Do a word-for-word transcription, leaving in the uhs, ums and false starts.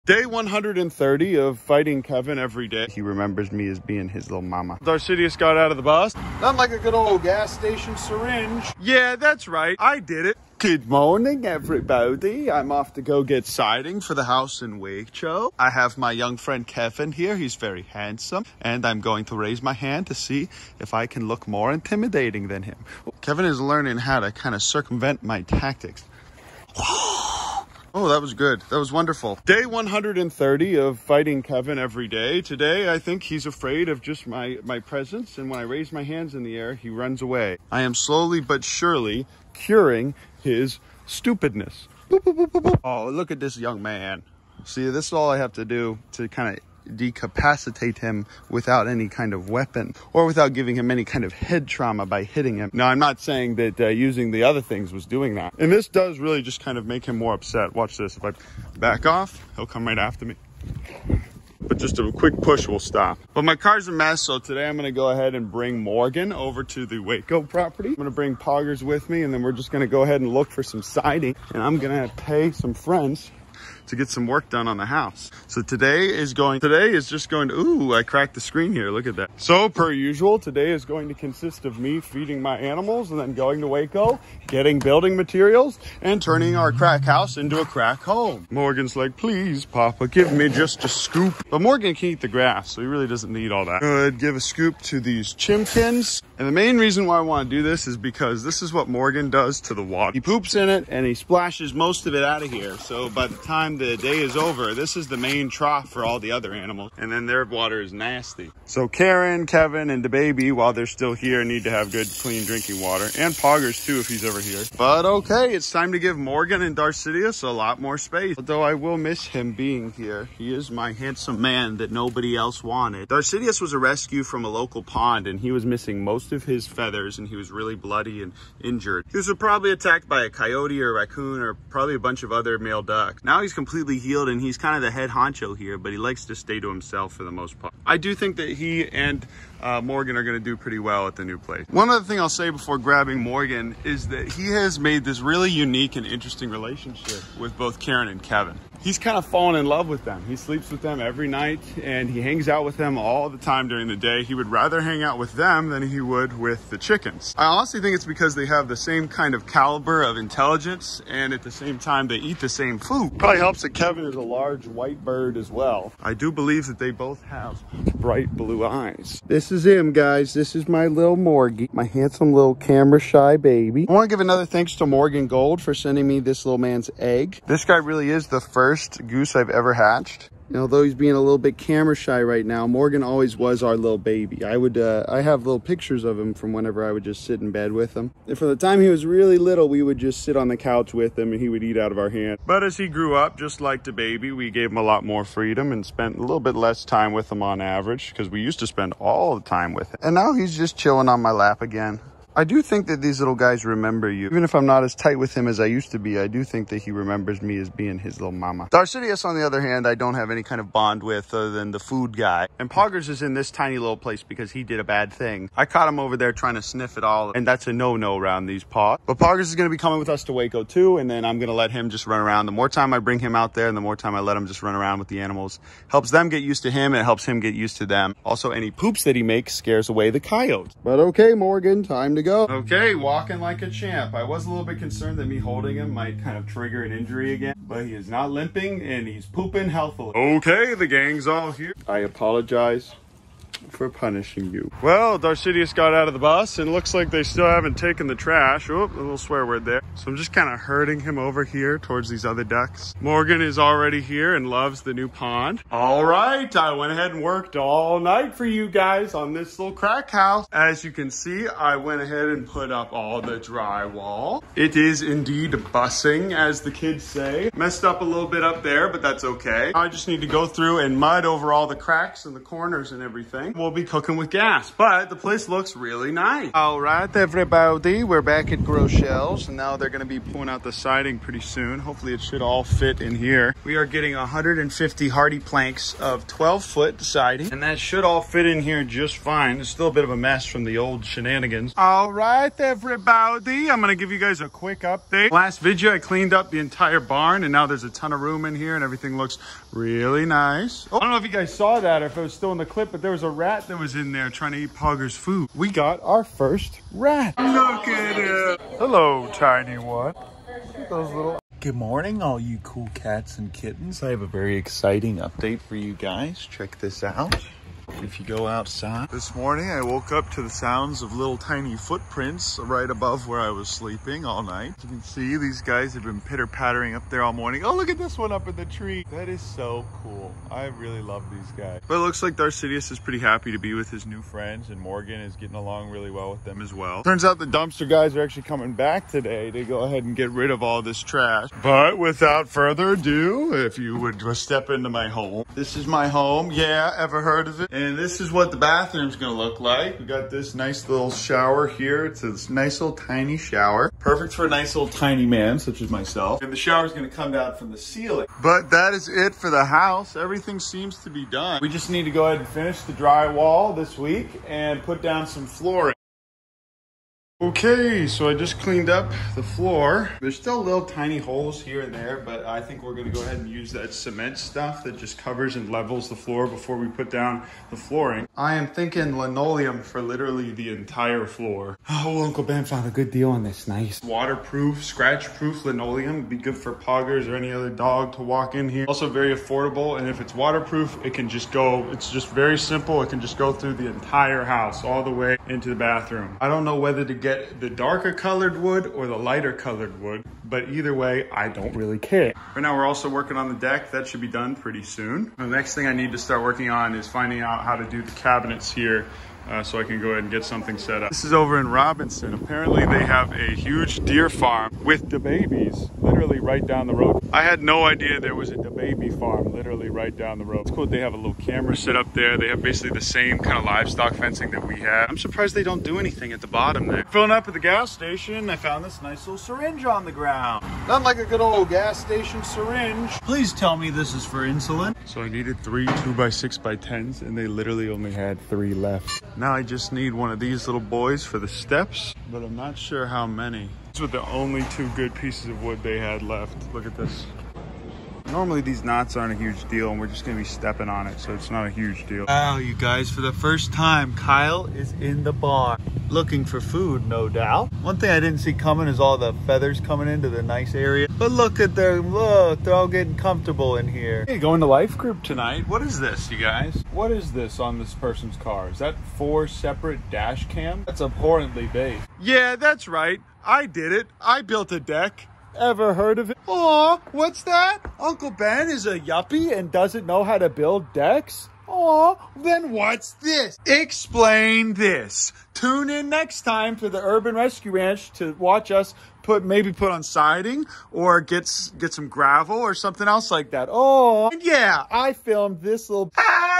Day one hundred thirty of fighting Kevin every day. He remembers me as being his little mama. Darcidius got out of the bus. Not like a good old gas station syringe. Yeah, that's right. I did it. Good morning, everybody. I'm off to go get siding for the house in Wakecho. I have my young friend Kevin here. He's very handsome. And I'm going to raise my hand to see if I can look more intimidating than him. Kevin is learning how to kind of circumvent my tactics. Oh, that was good. That was wonderful. Day one hundred thirty of fighting Kevin every day. Today, I think he's afraid of just my, my presence. And when I raise my hands in the air, he runs away. I am slowly but surely curing his stupidness. Boop, boop, boop, boop, boop. Oh, look at this young man. See, this is all I have to do to kind of decapacitate him without any kind of weapon or without giving him any kind of head trauma by hitting him. Now, I'm not saying that uh, using the other things was doing that. And this does really just kind of make him more upset. Watch this. If I back off, he'll come right after me. But just a quick push will stop. But my car's a mess, so today I'm going to go ahead and bring Morgan over to the Waco property. I'm going to bring Poggers with me, and then we're just going to go ahead and look for some siding. And I'm going to pay some friends to get some work done on the house. So today is going, today is just going to, ooh, I cracked the screen here. Look at that. So per usual, today is going to consist of me feeding my animals and then going to Waco, getting building materials and turning our crack house into a crack home. Morgan's like, please, Papa, give me just a scoop. But Morgan can eat the grass, so he really doesn't need all that. Good, give a scoop to these chimkins. And the main reason why I want to do this is because this is what Morgan does to the water. He poops in it and he splashes most of it out of here. So by the time the day is over, this is the main trough for all the other animals, and then their water is nasty. So Karen, Kevin, and the baby, while they're still here, need to have good, clean drinking water, and Poggers too if he's ever here. But okay, it's time to give Morgan and Darcidius a lot more space. Although I will miss him being here. He is my handsome man that nobody else wanted. Darcidius was a rescue from a local pond, and he was missing most of his feathers, and he was really bloody and injured. He was probably attacked by a coyote or a raccoon or probably a bunch of other male ducks. Now he's completely healed, and he's kind of the head honcho here, but he likes to stay to himself for the most part. I do think that he and uh, Morgan are going to do pretty well at the new place. One other thing I'll say before grabbing Morgan is that he has made this really unique and interesting relationship with both Karen and Kevin. He's kind of fallen in love with them. He sleeps with them every night, and he hangs out with them all the time during the day. He would rather hang out with them than he would with the chickens. I honestly think it's because they have the same kind of caliber of intelligence, and at the same time, they eat the same food. Probably helps that Kevin is a large white bird as well. I do believe that they both have bright blue eyes. This is him, guys. This is my little Morgie, my handsome little camera shy baby. I want to give another thanks to Morgan Gold for sending me this little man's egg. This guy really is the first goose I've ever hatched. And although he's being a little bit camera shy right now, Morgan always was our little baby. I would, uh, I have little pictures of him from whenever I would just sit in bed with him. And from the time he was really little, we would just sit on the couch with him and he would eat out of our hand. But as he grew up, just like the baby, we gave him a lot more freedom and spent a little bit less time with him on average, because we used to spend all the time with him. And now he's just chilling on my lap again. I do think that these little guys remember you. Even if I'm not as tight with him as I used to be, I do think that he remembers me as being his little mama. Darcidius, on the other hand, I don't have any kind of bond with other than the food guy. And Poggers is in this tiny little place because he did a bad thing. I caught him over there trying to sniff it all, and that's a no-no around these paws. But Poggers is going to be coming with us to Waco too, and then I'm going to let him just run around. The more time I bring him out there and the more time I let him just run around with the animals, helps them get used to him and it helps him get used to them. Also, any poops that he makes scares away the coyotes. But okay, Morgan, time to go. Okay, walking like a champ. I was a little bit concerned that me holding him might kind of trigger an injury again, but he is not limping and he's pooping healthily. Okay, the gang's all here. I apologize for punishing you. Well, Darcidius got out of the bus and it looks like they still haven't taken the trash. Oh, a little swear word there. So I'm just kind of herding him over here towards these other ducks. Morgan is already here and loves the new pond. All right, I went ahead and worked all night for you guys on this little crack house. As you can see, I went ahead and put up all the drywall. It is indeed bussing, as the kids say. Messed up a little bit up there, but that's okay. I just need to go through and mud over all the cracks and the corners and everything. siding. We'll be cooking with gas, but the place looks really nice. All right, everybody, we're back at Grochel's, and now they're gonna be pulling out the siding pretty soon. Hopefully it should all fit in here. We are getting one hundred fifty hardy planks of twelve foot siding, and that should all fit in here just fine. It's still a bit of a mess from the old shenanigans. All right, everybody, I'm gonna give you guys a quick update. Last video, I cleaned up the entire barn, and now there's a ton of room in here, and everything looks really nice. Oh, I don't know if you guys saw that or if it was still in the clip, but there was a rat that was in there trying to eat Pogger's food. We got our first rat. Look at it. Hello, tiny one. Look at those little... Good morning, all you cool cats and kittens. I have a very exciting update for you guys. Check this out. If you go outside. This morning, I woke up to the sounds of little tiny footprints right above where I was sleeping all night. You can see these guys have been pitter-pattering up there all morning. Oh, look at this one up in the tree. That is so cool. I really love these guys. But it looks like Darcidius is pretty happy to be with his new friends, and Morgan is getting along really well with them as well. Turns out the dumpster guys are actually coming back today to go ahead and get rid of all this trash. But without further ado, if you would just step into my home. This is my home. Yeah, ever heard of it? And this is what the bathroom's gonna look like. We got this nice little shower here. It's a nice little tiny shower. Perfect for a nice little tiny man such as myself. And the shower's gonna come down from the ceiling. But that is it for the house. Everything seems to be done. We just need to go ahead and finish the drywall this week and put down some flooring. Okay, so I just cleaned up the floor. There's still little tiny holes here and there, but I think we're gonna go ahead and use that cement stuff that just covers and levels the floor before we put down the flooring. I am thinking linoleum for literally the entire floor. Oh, Uncle Ben found a good deal on this. Nice. Waterproof, scratch-proof linoleum would be good for Poggers or any other dog to walk in here. Also very affordable, and if it's waterproof, it can just go, it's just very simple. It can just go through the entire house all the way into the bathroom. I don't know whether to get the darker colored wood or the lighter colored wood, but either way, I don't really care. Right now, we're also working on the deck. That should be done pretty soon. The next thing I need to start working on is finding out how to do the cabinets here. Uh, so I can go ahead and get something set up. This is over in Robinson. Apparently they have a huge deer farm with the babies literally right down the road. I had no idea there was a baby farm literally right down the road. It's cool. They have a little camera set up there. They have basically the same kind of livestock fencing that we had. I'm surprised they don't do anything at the bottom there. Filling up at the gas station, I found this nice little syringe on the ground. Not like a good old gas station syringe. Please tell me this is for insulin. So I needed three two by six by tens, and they literally only had three left. Now I just need one of these little boys for the steps, but I'm not sure how many. These were the only two good pieces of wood they had left. Look at this. Normally these knots aren't a huge deal, and we're just gonna be stepping on it, so it's not a huge deal. Wow, you guys, for the first time, Kyle is in the barn. Looking for food, no doubt. One thing I didn't see coming is all the feathers coming into the nice area. But look at them, look, they're all getting comfortable in here. Hey, going to life group tonight. What is this, you guys? What is this on this person's car? Is that four separate dash cams? That's abhorrently big. Yeah, that's right. I did it. I built a deck. Ever heard of it? Aw, what's that? Uncle Ben is a yuppie and doesn't know how to build decks? Aw, then what's this? Explain this. Tune in next time for the Urban Rescue Ranch to watch us put maybe put on siding or get, get some gravel or something else like that. Oh, and yeah, I filmed this little...